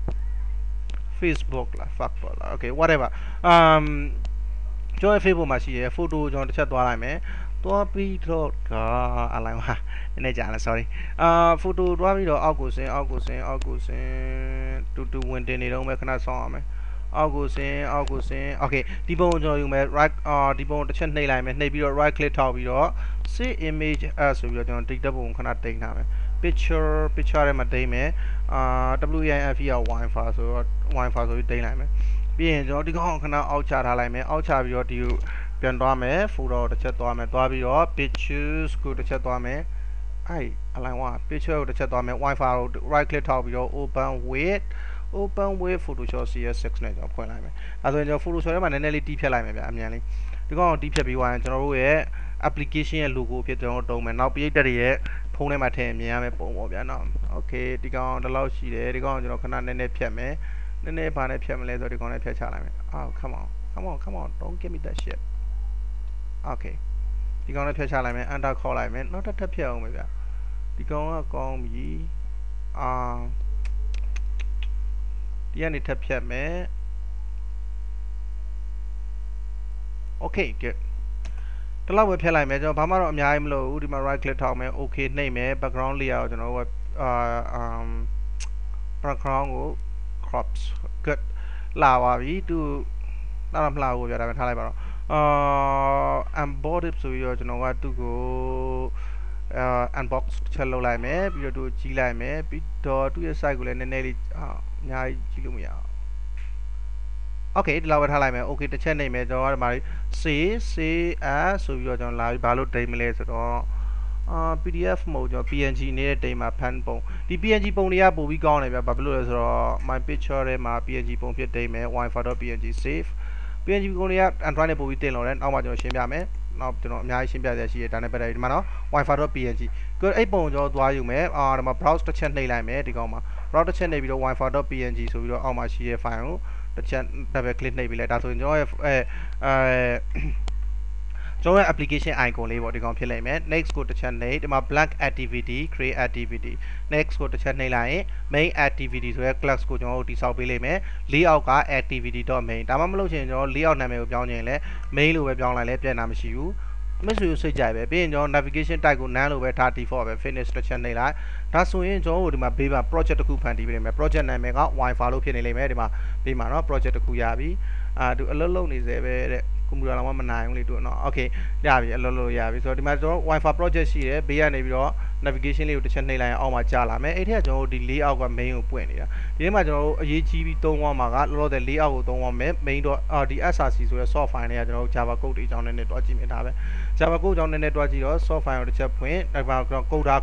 Facebook လား fuck ပေါ့လား okay whatever um ကျွန်တော် Facebook မှာရှိရယ် photo ကျွန်တော်တစ်ချက်သွားလိုက်မယ်သွားပြီးတော့ကအလိုက်ပါနည်းနည်းကြာလား sorry အာ photo သွားပြီးတော့အောက်ကိုဆင်းအောက်ကိုဆင်းအောက်ကိုဆင်းတူတူဝင်တင်နေတော့ပဲခဏဆောင်းအောင်မယ်အောက်ကိုဆင်းအောက်ကိုဆင်း okay ဒီပုံကိုကျွန်တော်ယူမယ် right အာဒီပုံတစ်ချက်နှိပ်လိုက်မယ်နှိပ်ပြီးတော့ right click ထောက်ပြီးတော့ save image as ဆိုပြီးတော့ကျွန်တော် data ပုံခဏတိတ်ထားမယ် picture picture ထဲမှာတိတ်မယ်အာ W I F ရ Wi-Fi ဆိုတော့ Wi-Fi ဆိုပြီးတိတ်လိုက်မယ်ပြီးရင်ကျွန်တော်ဒီကောင်ခဏအောက်ချထားလိုက်မယ်အောက်ချပြီးတော့ဒီကိုပြန်သွားမယ် photo တစ်ချက်သွားမယ်သွားပြီးတော့ pictures ကိုတစ်ချက်သွားမယ်အဲ့အလိုက်ဝါ picture ကိုတစ်ချက်သွားမယ် Wi-Fi ကို right click ထောက်ပြီးတော့ open with open with Photoshop C S six နဲ့ကျွန်တော်ဖွင့်လိုက်မယ်အဲဆိုရင်ကျွန်တော် Photoshop ထဲမှာနည်းနည်းလေးတီးဖြတ်လိုက်မယ်ဗျအမြန်လေးဒီကောင်တီးဖြတ်ပြီးသွားရင်ကျွန်တော်တို့ရဲ့ application ရဲ့ logo ဖြစ်ကျွန်တော်တုံးမယ်နောက် page တွေရဲ့ဖုန်းထဲမှာထည့်မြင်ရမယ်ပုံပေါ့ဗျာနော် okay ဒီကောင်ဒီလောက်ရှိတယ်ဒီကောင်ကျွန်တော်ခဏနည်းနည်းဖြတ်မယ်နည်းနည်းဘာနဲ့ဖြတ်မလဲဆိုတော့ဒီကောင်နဲ့ဖြတ်ချလိုက်မယ်အော် come on come on come on don't give me that shit okay ဒီကောင်နဲ့ဖြတ်ချလိုက်မယ် enter ခေါ်လိုက်မယ်နောက်တစ်ထပ်ဖြတ်အောင်ပဲဗျဒီကောင်ကကောင်းပြီအာဒီကနေထပ်ဖြတ်မယ် okay good တလောက်ပဲဖြတ်လိုက်မယ်ကျွန်တော်ဘာမှတော့အများကြီးမလုပ်ဘူးဒီမှာ right click ထောက်မယ် okay နှိပ်မယ် background layer ကိုကျွန်တော်တို့အာ um background ကို crops good လာပါပြီသူလာတော့မလာဘူးဗျာဒါပဲထားလိုက်ပါတော့အာ embodied ဆိုပြီးတော့ကျွန်တော်ကသူ့ကိုအာ unbox ချက်လုပ်လိုက်မယ်ပြီးတော့သူကြီးလိုက်မယ်ပြီးတော့သူ့ရဲ့ site ကိုလည်းနည်းနည်းလေးအများကြီးကြီးလို့မရအောင် okay ဒီလောက်ပဲထားလိုက်မယ် okay တစ်ချက်နေမယ်ကျွန်တော်ကဒီမှာ save save as ဆိုပြီးတော့ကျွန်တော်လာပြီးဘာလို့တိတ်မလဲဆိုတော့အာ P D F မဟုတ်ကျွန်တော် P N G နေတဲ့တိတ်မှာဖန်ပုံဒီ P N G ပုံတွေကပို့ပြီးကောင်းတယ်ဗျဘာဖြစ်လို့လဲဆိုတော့ my picture ထဲမှာ P N G ပုံဖြစ်တိတ်မယ် wifi.png save P N G ပုံတွေက Android နဲ့ပို့ပြီးတင်လို့တယ်နောက်မှကျွန်တော်ရှင်းပြမယ်နောက်ကျွန်တော်အများကြီးရှင်းပြရရှိရဒါနဲ့ပတ်သက်ဒီမှာနော် wifi.png ကိုအဲ့ပုံကျွန်တော်သွားယူမယ်အာဒီမှာ browse တစ်ချက်နှိပ်လိုက်မယ်ဒီကောင်မှာ browse တစ်ချက်နှိပ်ပြီးတော့ wifi.png ဆိုပြီးတော့အောက်မှာရှိတဲ့ file ကိုတစ်ချက် double click နှိပ်ပြီးလဲဒါဆိုရင်ကျွန်တော်ရဲ့အဲအဲကျွန်တော်ရဲ့ application icon လေးပေါ့ဒီကောင်ဖြစ်လိမ့်မယ် next ကိုတစ်ချက်နှိပ်ဒီမှာ blank activity create activity next ကိုတစ်ချက်နှိပ်လိုက်ရင် main activity ဆိုရဲ class ကိုကျွန်တော်တို့တိဆောက်ပေးလိမ့်မယ် layout က activity.main ဒါမှမဟုတ်ချင်ကျွန်တော် layout နာမည်ကိုပြောင်းချင်လဲ main လို့ပဲပြောင်းလိုက်လဲပြန်တာမရှိဘူးမဆွေစိတ်ကြိုက်ပဲပြီးရင်ကျွန်တော် navigation type ကို none လို့ပဲထား default ပဲ finish တစ်ချက်နှိပ်လိုက်ဒါဆိုရင်ကျွန်တော်တို့ဒီမှာဘေးမှာ project တစ်ခုဖန်တီးပေးလိမ့်မယ် project နာမည်က wifi လို့ဖြစ်နေလိမ့်မယ်ဒီမှာဘေးမှာเนาะ project တစ်ခုရပြီအာသူအလုပ်လုပ်နေစေပဲတဲ့ကွန်ပျူတာတော့မနိုင်ဘူးလေတို့เนาะ okay ရပြီအလုပ်လုပ်ရပြီဆိုတော့ဒီမှာကျွန်တော် wifi project ရှိတယ်ဘေးကနေပြီးတော့ navigation လေးကိုတစ်ချက်နှိပ်လိုက်ရင်အောက်မှာကြာလာမယ်အဲ့ထက်ကျွန်တော်တို့ဒီ layout က main ကိုပွင့်နေတာဒီထဲမှာကျွန်တော်တို့အရေးကြီးပြီးသုံးသွားမှာကလောလောဆယ် layout ကိုသုံးသွားမယ် main တော့အာဒီ S R C ဆိုရဲ soft file တွေကကျွန်တော်တို့ Java code တွေအကြောင်းနည်းနည်းတွားကြည့်မိတာပဲ Java code အကြောင်းနည်းနည်းတွားကြည့်တော့ soft file ကိုတစ်ချက်ဖွင့်ဒါမှကျွန်တော် coder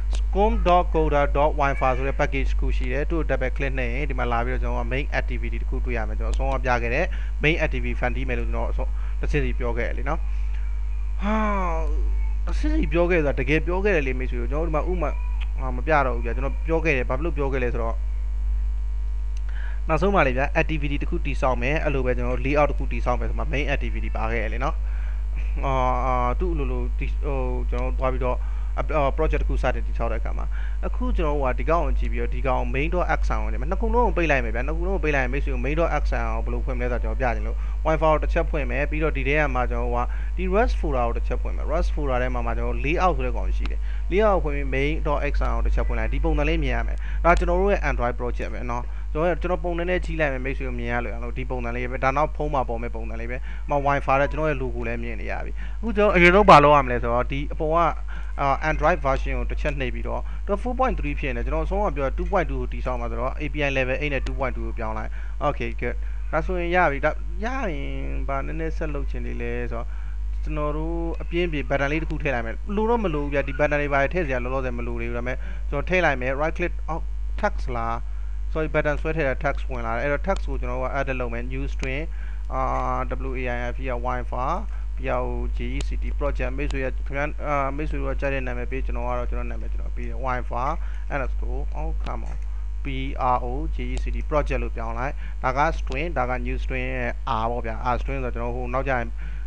scom.coder.wifi ဆိုတဲ့ package တစ်ခုရှိတယ်သူ့ double click နှိပ်ရင်ဒီမှာလာပြီးတော့ကျွန်တော်က main activity တစ်ခုတွေ့ရမယ်ကျွန်တော်အဆုံးအပြခဲ့တဲ့ main activity ဖန်တီးမယ်လို့ကျွန်တော်တစ်စစ်စီပြောခဲ့ရလေနော်ဟာတစ်စစ်စီပြောခဲ့ဆိုတာတကယ်ပြောခဲ့တယ်လေမိတ်ဆွေတို့ကျွန်တော်ဒီမှာဥမာဟာမပြတော့ဘူးဗျာကျွန်တော်ပြောခဲ့တယ်ဘာဖြစ်လို့ပြောခဲ့လဲဆိုတော့နောက်ဆုံးပါလေဗျာ activity တစ်ခုတည်ဆောက်မယ်အဲ့လိုပဲကျွန်တော် layout တစ်ခုတည်ဆောက်မယ်ဆိုမှ main activity ပါခဲ့ရလေနော်အာသူ့လိုလိုဟိုကျွန်တော်သွားပြီးတော့project တစ်ခုစတင်တည်ဆောက်တဲ့အခါမှာအခုကျွန်တော်ကဒီကောင်ကိုကြည့်ပြီးတော့ဒီကောင် main.action ကိုနှစ်ခုလုံးကိုပိတ်လိုက်မယ်ဗျာနှစ်ခုလုံးကိုပိတ်လိုက်ရင်မိတ်ဆွေ main.action ကိုဘယ်လိုဖွင့်မလဲဆိုတော့ကျွန်တော်ပြချင်လို့ wifi ကိုတစ်ချက်ဖွင့်မယ်ပြီးတော့ဒီထဲမှာကျွန်တော်ကဒီ rust folder ကိုတစ်ချက်ဖွင့်မယ် rust folder ထဲမှာမှာကျွန်တော် layout ဆိုတဲ့ကောင်ရှိတယ် layout ကိုဖွင့်ပြီး main.action ကိုတစ်ချက်ဖွင့်လိုက်ဒီပုံစံလေးမြင်ရမယ်ဒါကျွန်တော်တို့ရဲ့ android project ပဲเนาะကျွန်တော်ကျွန်တော်ပုံနဲ့ကြီးလိုက်မယ်မိတ်ဆွေကိုမြင်ရလို့အောင်ဒီပုံစံလေးပဲဒါနောက်ဖုန်းမှာပေါ်မဲ့ပုံစံလေးပဲမ wifi နဲ့ကျွန်တော်ရဲ့ logo လည်းမြင်နေရပြီအခုကျွန်တော်အရင်ဆုံးဘာလုပ်ရမလဲဆိုတော့ဒီအပေါ်ကAndroid version ကိုတစ်ချက်နှိပ်ပြီးတော့ four point three ဖြစ်နေကျွန်တော်အဆုံးကပြောtwo point two ကိုတည်ဆောက်မှာဆိုတော့ A P I level eightနဲ့ two point two ကိုပြောင်းလိုက် Okay good ဒါဆိုရင်ရပြီဒါရရင်ဗာနည်းနည်းဆက်လုပ်ချင်နေလဲဆိုတော့ကျွန်တော်တို့အပြင်းပြေ button လေးတစ်ခုထည့်လိုက်မယ်လိုတော့မလိုဘူးဗျာဒီ button တွေပါထည့်စရာလောလောဆယ်မလိုသေးဘူးဒါပေမဲ့ကျွန်တော်ထည့်လိုက်မယ် right click အောက် text လား sorry button ဆွဲထည့်တဲ့ text ဝင်လာတယ်အဲ့တော့ text ကိုကျွန်တော်က add လုပ်မယ် new string အာ W A I F ရ wifiပြော G E C T project မိတ်ဆွေရခင်ဗျာအာမိတ်ဆွေတို့ကြားတဲ့နာမည်ပေးကျွန်တော်ကတော့ကျွန်တော်နာမည်ကျွန်တော်ပေးတယ် wifi underscore oh come on P R O J E C T project လို့ပြောင်းလိုက်ဒါက string ဒါက new string ရဲ့ R ပေါ့ဗျာ R string ဆိုတော့ကျွန်တော်ဟိုနောက်ကျရင်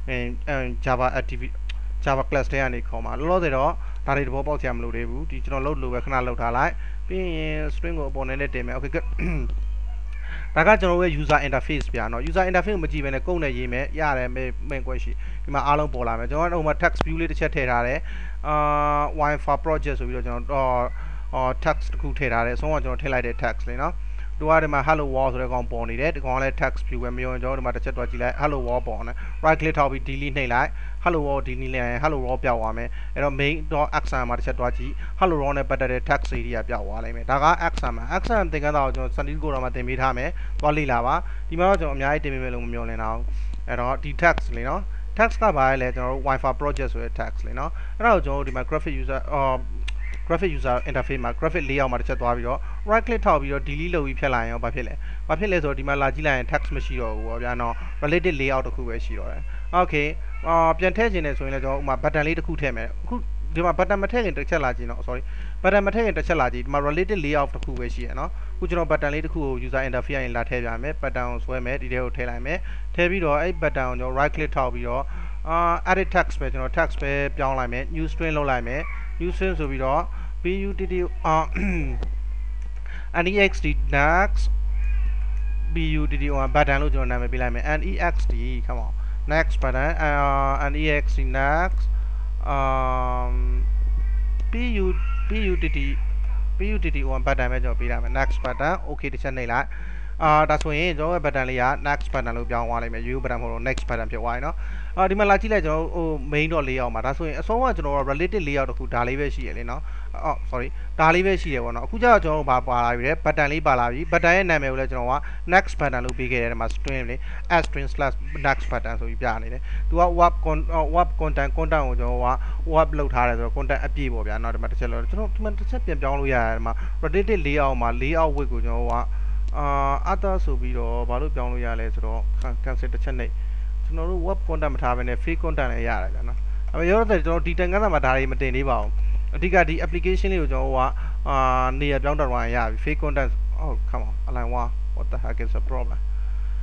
Java activity Java class တွေကနေခေါ်မှာလောလောဆယ်တော့ဒါတွေတဘောပေါက်ချင်မလို့သေးဘူးဒီကျွန်တော်လုပ်လို့ပဲခဏလုပ်ထားလိုက်ပြီးရင် string ကိုအပေါ်နဲ့နဲ့တင်မယ် okay good ဒါကကျွန်တော်ရဲ့ user interface ဗျာเนาะ user interface ကိုမကြည့်ဘဲနဲ့ကုန်းနဲ့ရေးမယ်ရတယ်မင်းကွက်ရှိဒီမှာအားလုံးပေါ်လာမယ်ကျွန်တော်ကဟိုမှာ text view လေးတစ်ချက်ထည့်ထားတယ်အာ wifi project ဆိုပြီးတော့ကျွန်တော်အော် text တစ်ခုထည့်ထားတယ်အဆုံးကကျွန်တော်ထည့်လိုက်တဲ့ text လေးเนาะသူကဒီမှာ hello world ဆိုတဲ့ကောင်ပေါ်နေတယ်ဒီကောင်ကလည်း text view ပဲမယုံကျွန်တော်ဒီမှာတစ်ချက်တွားကြည့်လိုက် hello world ပေါ်နေ right click ထောက်ပြီး delete နှိပ်လိုက် hello world delete လိုက်ရင် hello world ပြောက်သွားမယ်အဲ့တော့ main.action မှာတစ်ချက်တွားကြည့် hello world နဲ့ပတ်သက်တဲ့ text area ပြောက်သွားလိမ့်မယ်ဒါက action မှာ action သင်ခန်းစာကိုကျွန်တော် Sandy Code မှာသင်ပေးထားမယ်သွားလေ့လာပါဒီမှာတော့ကျွန်တော်အများကြီးတင်ပေးမယ်လို့မမျှော်လင့်တာဘူးအဲ့တော့ဒီ text လေးเนาะ text ကဘာလဲကျွန်တော်တို့ wifi project ဆိုတဲ့ text လေးเนาะအဲ့ဒါကိုကျွန်တော်တို့ဒီမှာ graphic user အော်graphic user interface မှာ graphic layout မှာတစ်ချက်သွားပြီးတော့ right click ထောက်ပြီးတော့ delete လုပ်ပြီးဖြတ်လိုက်ရင်ဘာဖြစ်လဲဘာဖြစ်လဲဆိုတော့ဒီမှာလာကြည့်လိုက်ရင် text မရှိတော့ဘူးပေါ့ဗျာနော် related layout တစ်ခုပဲရှိတော့တယ် okay အာပြန်ထည့်ခြင်းနဲ့ဆိုရင်လည်းကျွန်တော်ဥမာ button လေးတစ်ခုထည့်မယ်အခုဒီမှာ button မထည့်ရင်တစ်ချက်လာကြည့်နော် sorry button မထည့်ရင်တစ်ချက်လာကြည့်ဒီမှာ related layout တစ်ခုပဲရှိရနော်အခုကျွန်တော် button လေးတစ်ခုကို user interface ရင်လာထည့်ပြမယ် button ကိုဆွဲမယ်ဒီထဲကိုထည့်လိုက်မယ်ထည့်ပြီးတော့အဲ့ button ကိုကျွန်တော် right click ထောက်ပြီးတော့အာ edit text ပဲကျွန်တော် text ပဲပြောင်းလိုက်မယ် new string လုပ်လိုက်မယ် new string ဆိုပြီးတော့P U T T uh, next next B U T T on button လို့ကျွန်တော်နာမည်ပေးလိုက်မယ် next come on next button uh, next next um P U P U T T P U T T on button ပဲကျွန်တော်ပေးလိုက်မယ် next button okay တစ်ချက်နှိပ်လိုက်အာဒါဆိုရင်ကျွန်တော်ရဲ့ button လေးက next button လို့ပြောင်းသွားလိမ့်မယ် U button မဟုတ်တော့ next button ဖြစ်သွားပြီเนาะအာဒီမှာလာကြည့်လိုက်ကျွန်တော်ဟို main တော့ layout မှာဒါဆိုရင်အဆုံးကကျွန်တော် related layout တခုဒါလေးပဲရှိရလေเนาะအော် sorry ဒါလေးပဲရှိတယ်ပေါ့เนาะအခုကျတော့ကျွန်တော်ဘာပါလာပြီလဲ button လေးပါလာပြီ button ရဲ့နာမည်ကိုလည်းကျွန်တော်က next button လို့ပေးခဲ့တယ်ဒီမှာ string လေး as string slash next button ဆိုပြီးပြနေတယ်သူက web web content content ကိုကျွန်တော်က web လောက်ထားတယ်ဆိုတော့ content အပြည့်ပေါ့ဗျာเนาะဒီမှာတစ်ချက်လို့ကျွန်တော်ဒီမှာတစ်ချက်ပြန်ပြောင်းလို့ရတယ်ဒီမှာ related layout မှာ layout width ကိုကျွန်တော်ကအာအတာဆိုပြီးတော့ဘာလို့ပြောင်းလို့ရလဲဆိုတော့ cancel တစ်ချက်နှိပ်ကျွန်တော်တို့ web content မထားဘဲနဲ့ free content လည်းရတယ်ဗျာနော်အဲ့တော့ရောတော့ကျွန်တော်ဒီတန်ခန်းစာမှာဒါတွေမတင်သေးပါဘူးအဓိကဒီ application လေးကိုကျွန်တော်ကအာနေရာပြောင်းတက်သွားရင်ရပြီ free content oh come on align one what the heck is the problem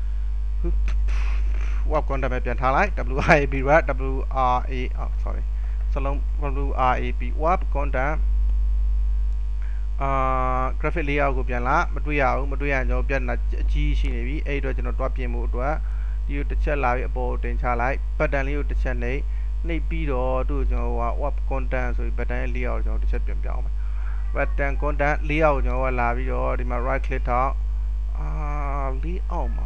web content ပဲပြန်ထားလိုက် W I A P wrap W R A oh sorry စလုံး W R A P web content အာ graphic layout ကိုပြန်လာမတွေ့ရဘူးမတွေ့ရရင်ကျွန်တော်ပြန်လာအကြီးရှိနေပြီအဲ့အတွက်ကျွန်တော်တွားပြင်ဖို့အတွက်ဒီကိုတစ်ချက်လာပြီးအပေါ်တင်ချလိုက် button လေးကိုတစ်ချက်နှိပ်နှိပ်ပြီးတော့သူ့ကျွန်တော်က web content ဆိုပြီး button ရဲ့ layout ကိုကျွန်တော်တစ်ချက်ပြန်ပြောင်းမယ် button content layout ကိုကျွန်တော်ကလာပြီးတော့ဒီမှာ right click ထောက်အာ layout မှာ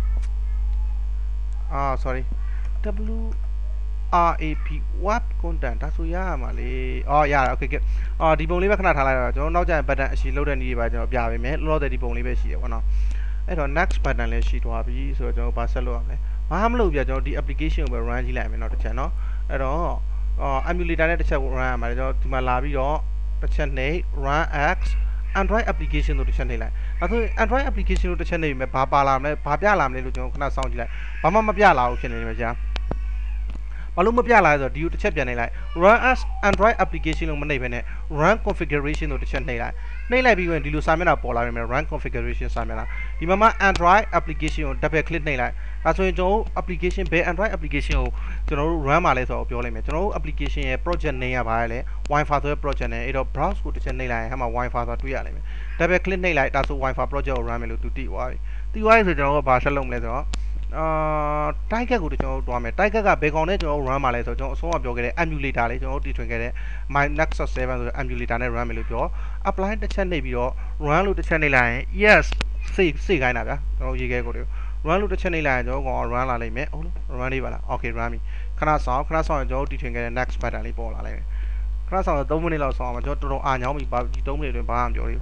အာ sorry W R A P web content ဒါဆိုရမှာလေအော်ရတာ okay good အော်ဒီပုံလေးပဲခဏထားလိုက်တော့ကျွန်တော်နောက်ကျရင် button အရှိလောက်တဲ့နည်းတွေပါကျွန်တော်ပြပေးမယ်လောလောဆယ်ဒီပုံလေးပဲရှိတယ်ပေါ့နော်အဲ့တော့ next button လည်းရှိသွားပြီဆိုတော့ကျွန်တော်ဘာဆက်လုပ်ရမလဲဘာမှမလုပ်ပြကျွန်တော်ဒီ application ကိုပဲ run ကြည့်လိုက်မယ်နော်တစ်ချက်နော်အဲ့တော့အော် emulator နဲ့တစ်ချက် run ရမှာလေကျွန်တော်ဒီမှာလာပြီးတော့တစ်ချက်နှိပ် run x Android application တို့တစ်ချက်နှိပ်လိုက်ဒါဆို Android application တို့တစ်ချက်နှိပ်ပြီးမှဘာပါလာမလဲဘာပြလာမလဲလို့ကျွန်တော်ခဏစောင့်ကြည့်လိုက်ဘာမှမပြလာဘူးဖြစ်နေတယ်ကြာဘာလို့မပြလာလဲဆိုတော့ဒီကိုတစ်ချက်ပြန်နှိပ်လိုက် run as Android application လို့မနှိပ်ဘဲနဲ့ run configuration တို့တစ်ချက်နှိပ်လိုက်နှိပ်လိုက်ပြီးရင်ဒီလိုစာမျက်နှာပေါ်လာမယ် run configuration စာမျက်နှာဒီမှာမှ Android application ကို double click နှိပ်လိုက်ဒါဆိုရင်ကျွန်တော်တို့ application ဘယ် Android application ကိုကျွန်တော်တို့ run မှာလဲဆိုတော့ပြောလိုက်မယ်ကျွန်တော်တို့ application ရဲ့ project name ကဘာလဲ Wi-Fi ဆိုတဲ့ project နဲ့အဲ့တော့ browse ကိုတစ်ချက်နှိပ်လိုက်ရင်ဟဲ့မှာ Wi-Fi ဆိုတာတွေ့ရလိမ့်မယ် double click နှိပ်လိုက်ဒါဆို Wi-Fi project ကို run မယ်လို့သူသိသွားပြီသိသွားပြီဆိုကျွန်တော်တို့ဘာဆက်လုပ်မလဲဆိုတော့အာ target ကိုကျွန်တော်တို့တွားမယ် target ကဘယ်ကောင်နဲ့ကျွန်တော်တို့ run မှာလဲဆိုတော့ကျွန်တော်အဆုံးအပြောခဲ့တဲ့ emulator လေးကျွန်တော်တို့တီထွင်ခဲ့တဲ့ my nexus seven ဆိုတဲ့ emulator နဲ့ run မယ်လို့ပြော apply တစ်ချက်နှိပ်ပြီးတော့ run လို့တစ်ချက်နှိပ်လိုက်ရင် yes save save ခိုင်းတာဗျာကျွန်တော်ရေးခဲ့ကိုတွေ run လို့တစ်ချက်နှိပ်လိုက်ရင်ကျွန်တော်က run လာလိမ့်မယ်ဟုတ်လား run လေးပါလား okay run ပြီခဏဆောင်ခဏဆောင်ရင်ကျွန်တော်တို့တီထွင်ခဲ့တဲ့ next button လေးပေါ်လာလိမ့်မယ်ခဏဆောင်တော့threeမိနစ်လောက်ဆောင်အောင်ကျွန်တော်တော်တော်အာညောင်းပြီဒီthreeမိနစ်အတွင်းဘာမှမပြောသေးဘူး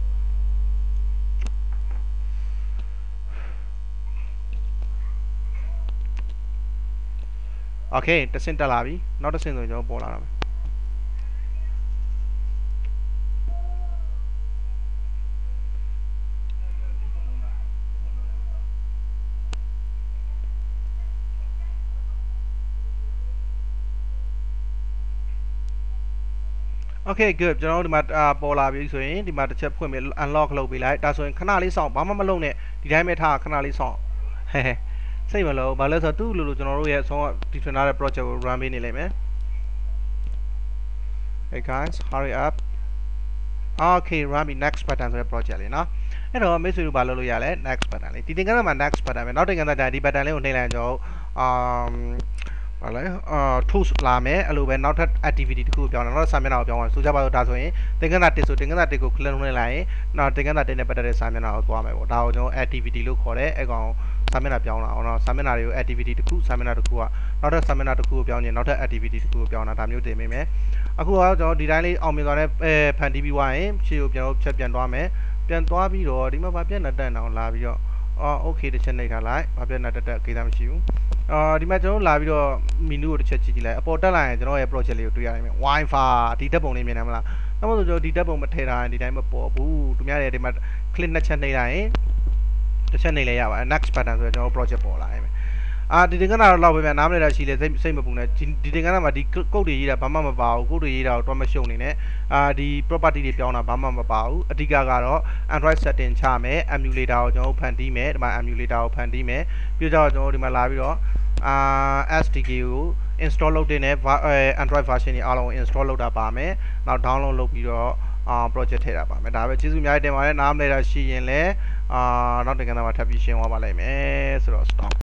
โอเคတဆင့်တက်လာပြီနောက်တစ်ဆင့်ဆိုကျွန်တော်ပေါ်လာတော့မယ် Okay good ကျွန်တော်တို့ဒီမှာပေါ်လာပြီဆိုရင်ဒီမှာတစ်ချက်ဖွင့်ပြီး unlock လုပ်ပေးလိုက်ဒါဆိုရင်ခဏလေးစောင့်ဘာမှမလုပ်နဲ့ဒီတိုင်းပဲထားခဏလေးစောင့်ဟဲဟဲစိတ်မလို့ဘာလဲဆိုတော့သူ့လိုလိုကျွန်တော်တို့ရဲ့အဆုံးဒီထွင်ထားတဲ့ project ကို run ပေးနေလိမ့်မယ် Hey guys hurry up Okay run ပြီ next button ဆိုတဲ့ project လေးနော်အဲ့တော့မိတ်ဆွေတို့ဘာလုပ်လို့ရလဲ next button လေးဒီသင်ခန်းစာမှာ next button ပဲနောက်သင်ခန်းစာကျရင်ဒီ button လေးကိုနှိပ်လိုက်ရင်ကျွန်တော်umဘာလဲအာ tools လာမယ်အဲ့လိုပဲနောက်ထပ် activity တစ်ခုပြောင်းတယ်နောက်စာမျက်နှာကိုပြောင်းအောင်ဆိုကြပါတော့ဒါဆိုရင်သင်ခန်းစာတစ်ဆိုသင်ခန်းစာတစ်ကို click လုပ်လိုက်ရင်နောက်သင်ခန်းစာတစ်နဲ့ပတ်သက်တဲ့စာမျက်နှာကိုသွားမယ်ပေါ့ဒါကိုကျွန်တော် activity လို့ခေါ်တယ်အဲ့ကောင်စာမျက်နှာပြောင်းလာအောင်တော့စာမျက်နှာတွေကို activity တစ်ခုစာမျက်နှာတစ်ခုကနောက်ထပ်စာမျက်နှာတစ်ခုကိုပြောင်းရင်နောက်ထပ် activity တစ်ခုကိုပြောင်းတာဒါမျိုးတင်ပေးမယ်အခုကတော့ကျွန်တော်ဒီတိုင်းလေးအောင်မြင်သွားတဲ့ဖန်တီးပြီးသွားရင်ရှေ့ကိုပြန်ချက်ပြန်သွားမယ်ပြန်သွားပြီးတော့ဒီမှာဗာပြန်တက်တက်အောင်လာပြီးတော့အော် okay တစ်ချက်နှိပ်ထားလိုက်ဗာပြန်တက်တက်ကိစ္စမရှိဘူးအာဒီမှာကျွန်တော်လာပြီးတော့ menu ကိုတစ်ချက်ကြည့်ကြည့်လိုက်အပေါ်တက်လာရင်ကျွန်တော်ရဲ့ project လေးကိုတွေ့ရနိုင်မယ် Wi-Fi ဒီဓာတ်ပုံလေးမြင်နိုင်မလားနောက်မှဆိုကျွန်တော်ဒီဓာတ်ပုံမထည့်ထားရင်ဒီတိုင်းမပေါ်ဘူးသူများတွေဒီမှာ click နှစ်ချက်နှိပ်လိုက်ရင်တစ်ချက်နှိပ်လိုက်ရပါတယ် next button ဆိုတော့ကျွန်တော် project ပေါ်လာနိုင်မယ်အာဒီသင်္ကန်းစာတော့လောက်ပဲဗျာနားမလည်တာရှိလေစိတ်စိတ်မပူနဲ့ဒီသင်္ကန်းစာမှာဒီ code တွေရေးတာဘာမှမပါဘူး code တွေရေးတာကိုတော့မရှုံနေနဲ့အာဒီ property တွေပြောင်းတာဘာမှမပါဘူးအဓိကကတော့ Android setting ချမယ် emulator ကိုကျွန်တော်ဖန်တီးမယ်ဒီမှာ emulator ကိုဖန်တီးမယ်ပြီးတော့ကျွန်တော်ဒီမှာလာပြီးတော့အာ S D K ကို install လုပ်တဲ့နဲ့ Android version တွေအားလုံး install လုပ်တာပါမယ်နောက် download လုပ်ပြီးတော့အာ project ထည့်တာပါမယ်ဒါပဲကျေးဇူးအများကြီးတင်ပါတယ်နားမလည်တာရှိရင်လည်းအာနောက်တင်ကန်းမှာထပ်ပြီးရှင်းသွားပါလိမ့်မယ်ဆိုတော့ stop